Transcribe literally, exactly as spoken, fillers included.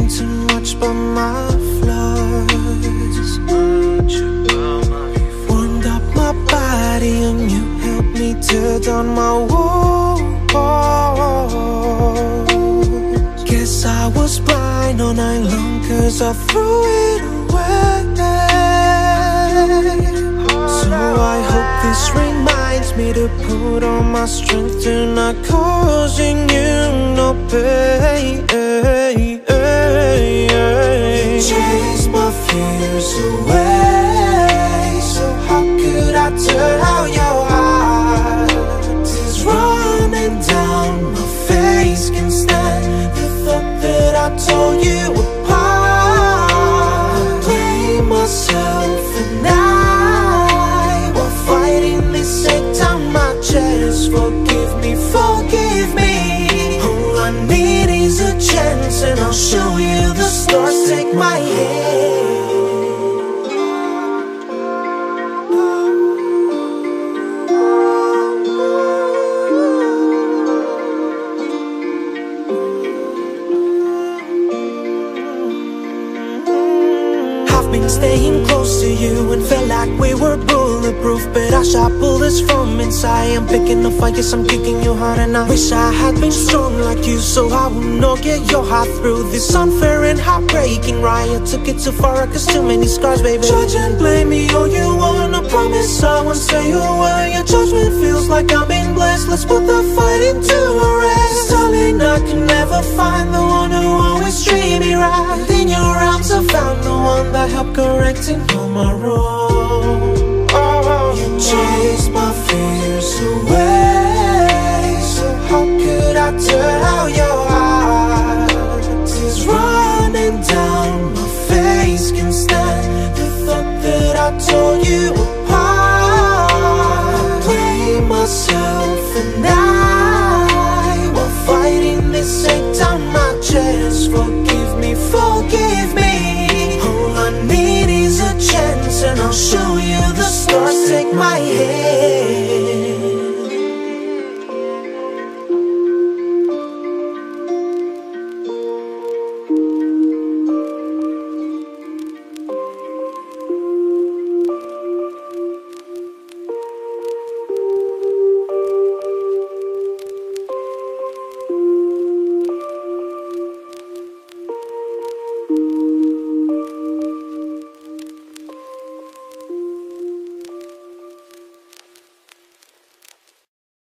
think too much about my flaws. Warmed up my body and you helped me tear down my walls. Guess I was blind all night long, cause I threw it away. So I hope this reminds me to put all my strength to not causing you no pain. You chase my fears away, so how could I turn out your heart? Tears running down my face, can't stand the thought that I tore you apart. I blame myself and I, while fighting this ache down my chest. Forgive me, forgive me. All I need is a chance and I'll show you the stars. Take my hand. Staying close to you and felt like we were bulletproof, but I shot bullets from inside. I'm picking up fires, I'm kicking you hard, and I wish I had been strong like you, so I would not get your heart through this unfair and heartbreaking riot. Took it too far, cause too many scars, baby. Judge and blame me all you wanna, promise I won't say a word. Your judgment feels like I'm being blessed. Let's put the fight into a rest. Darling, I can never find the one who always treat me right. In your arms I found the one that helped correcting all my wrongs. You chased my fears away, so how could I turn out your heart? Tears running down my face, can't stand the thought that I tore you apart. I blame myself and I, while fighting this ache down my chest. Forgive